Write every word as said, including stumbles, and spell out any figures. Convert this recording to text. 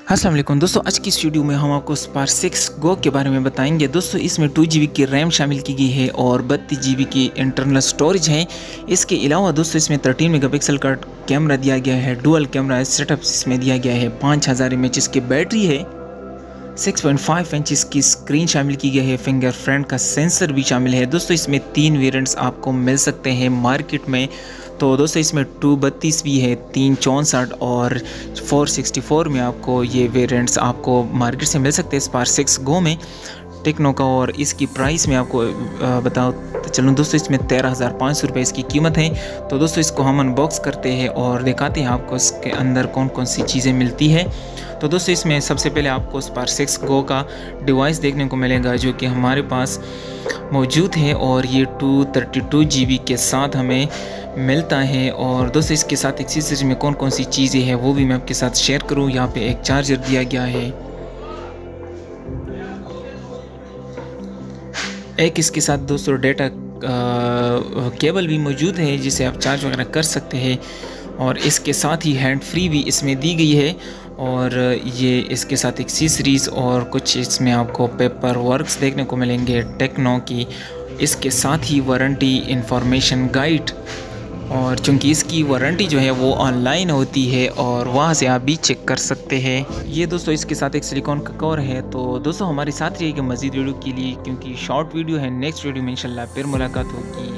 अस्सलाम वालेकुम दोस्तों, आज की इस वीडियो में हम आपको स्पार्क सिक्स गो के बारे में बताएंगे। दोस्तों इसमें टू जी बी की रैम शामिल की गई है और बत्तीस जी बी की इंटरनल स्टोरेज है। इसके अलावा दोस्तों इसमें तेरह मेगापिक्सल का कैमरा दिया गया है, डुअल कैमरा सेटअप इसमें दिया गया है, पाँच हज़ार एम एच की बैटरी है, छह पॉइंट पाँच इंच की स्क्रीन शामिल की गई है, फिंगरप्रिंट का सेंसर भी शामिल है। दोस्तों इसमें तीन वेरिएंट्स आपको मिल सकते हैं मार्केट में। तो दोस्तों इसमें टू बत्तीस भी है, तीन चौंसठ और फोर सिक्सटी फोर में आपको ये वेरिएंट्स आपको मार्केट से मिल सकते हैं स्पार्क सिक्स गो में टेक्नो का। और इसकी प्राइस में आपको बताओ तो चलो दोस्तों, इसमें तेरह हज़ार पाँच सौ रुपये इसकी कीमत है। तो दोस्तों इसको हम अनबॉक्स करते हैं और दिखाते हैं आपको इसके अंदर कौन कौन सी चीज़ें मिलती है। तो दोस्तों इसमें सबसे पहले आपको स्पार्क सिक्स गो का डिवाइस देखने को मिलेगा जो कि हमारे पास मौजूद है और ये two thirty two G B के साथ हमें मिलता है। और दोस्तों इसके साथ एक्सेसरीज में कौन कौन सी चीज़ें हैं वो भी मैं आपके साथ शेयर करूँ। यहाँ पे एक चार्जर दिया गया है, एक इसके साथ दोस्तों डेटा केबल भी मौजूद है जिसे आप चार्ज वगैरह कर सकते हैं, और इसके साथ ही हैंड फ्री भी इसमें दी गई है। और ये इसके साथ एक्सेसरीज और कुछ इसमें आपको पेपर वर्क्स देखने को मिलेंगे टेक्नो की। इसके साथ ही वारंटी इंफॉर्मेशन गाइड, और चूँकि इसकी वारंटी जो है वो ऑनलाइन होती है और वहाँ से आप भी चेक कर सकते हैं। ये दोस्तों इसके साथ एक सिलिकॉन का कवर है। तो दोस्तों हमारे साथ रहिएगा मज़ीद वीडियो के लिए, क्योंकि शॉर्ट वीडियो है। नेक्स्ट वीडियो में इंशाल्लाह फिर मुलाकात होगी।